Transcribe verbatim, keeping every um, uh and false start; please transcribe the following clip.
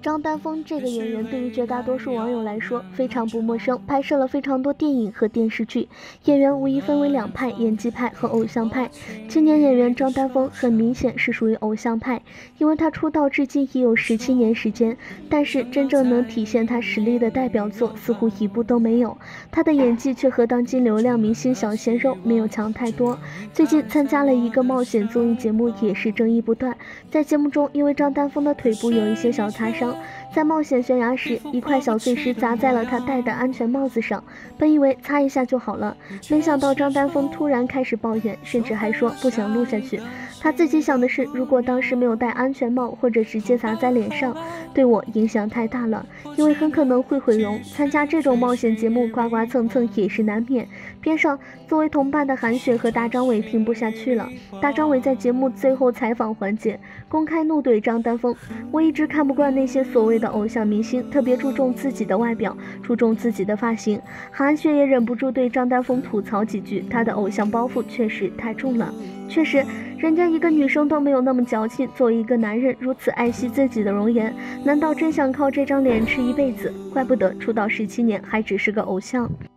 张丹峰这个演员对于绝大多数网友来说非常不陌生，拍摄了非常多电影和电视剧。演员无疑分为两派，演技派和偶像派。青年演员张丹峰很明显是属于偶像派，因为他出道至今已有十七年时间，但是真正能体现他实力的代表作似乎一部都没有。他的演技却和当今流量明星小鲜肉没有强太多。最近参加了一个冒险综艺节目，也是争议不断。在节目中，因为张丹峰的腿部有一些小擦伤，在冒险悬崖时，一块小碎石砸在了他戴的安全帽子上，本以为擦一下就好了，没想到张丹峰突然开始抱怨，甚至还说不想录下去。他自己想的是，如果当时没有戴安全帽，或者直接砸在脸上，对我影响太大了，因为很可能会毁容。参加这种冒险节目，刮刮蹭蹭也是难免。边上作为同伴的韩雪和大张伟听不下去了，大张伟在节目最后采访环节公开怒怼张丹峰：我一直看不惯那些所谓的偶像明星，特别注重自己的外表，注重自己的发型。韩雪也忍不住对张丹峰吐槽几句，他的偶像包袱确实太重了。确实，人家一个女生都没有那么矫情，作为一个男人如此爱惜自己的容颜，难道真想靠这张脸吃一辈子？怪不得出道十七年还只是个偶像。